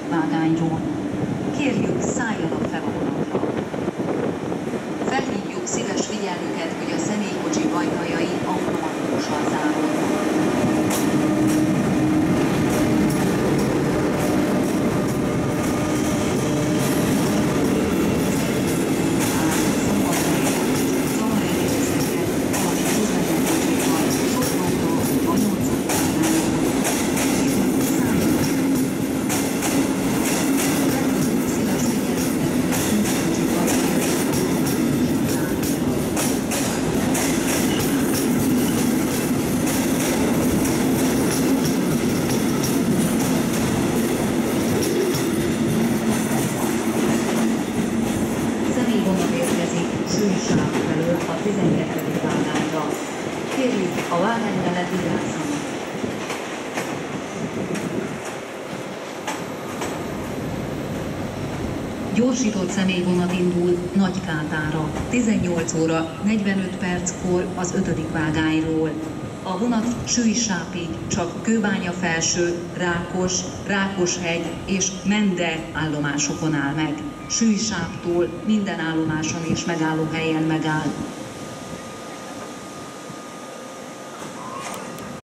vágányról. Kérjük, szálljanak fel a vonatra. Felhívjuk szíves figyelmüket, hogy a személykocsi ajtajai automatikusan záródnak. Személyvonat érkezik Sűjsáv felől a 12. vágányra. Kérjük, a vágány mellett vigyázzanak. Gyorsított személyvonat indul Nagykátára, 18 óra 45 perckor az 5. vágányról. A vonat Sűjsávig csak Kőbánya-Felső, Rákos, Rákoshegy és Mende állomásokon áll meg. Sűjsávtól minden állomáson és megállóhelyen megáll.